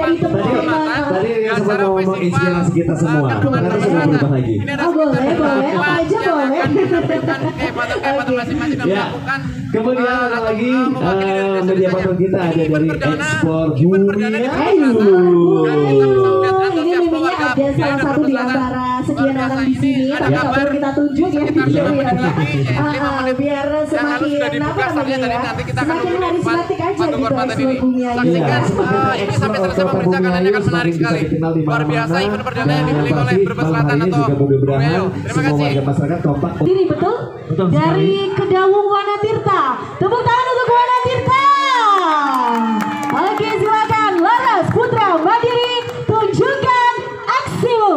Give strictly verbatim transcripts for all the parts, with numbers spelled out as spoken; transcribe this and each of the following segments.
dari teman-teman. Tadi yang sempat ngomong inspirasi kita semua. Karena sudah berubah lagi. Oh boleh, boleh, apa aja boleh. Ya. Kemudian ada lagi media partner kita ada dari Ekspor Bumi Ayu. Ini miminya ada salah satu di antara sekian orang di sini, tapi nggak perlu kita tunjuk ya, biar semakin apa namanya ya, semakin karismatik aja gitu Ekspor Bumi Ayu. Ini sampai selesai pemerintahannya kan menarik sekali. Luar biasa event perdana yang dipilih oleh Brebes Selatan atau Bumi Ayu. Terima kasih. Masyarakat kompak. Ini betul? Dari Kedawung Wanatirta. Tepuk tangan untuk Wanatirta. Oke, silakan Laras Putra Mandiri tunjukkan aksimu.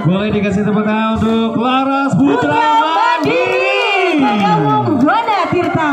Boleh dikasih tepuk tangan untuk Laras Putra Mandiri. Ketua Umum Dona Tirta.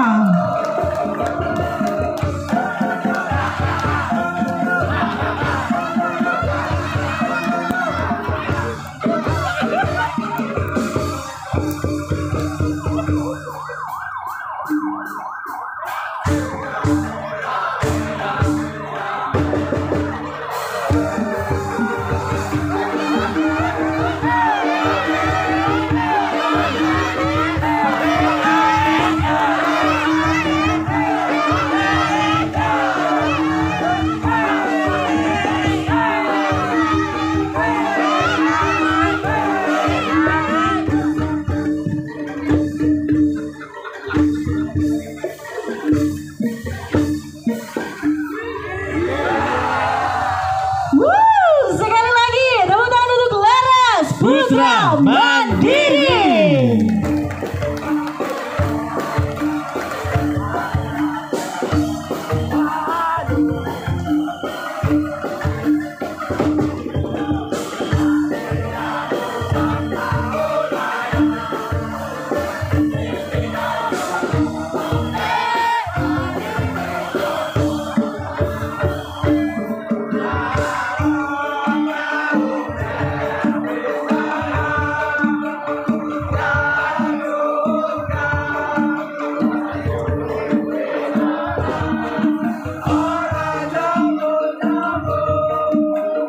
Putra Mandiri.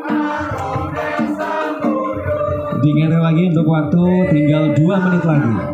Diingatkan lagi untuk waktu tinggal dua menit lagi.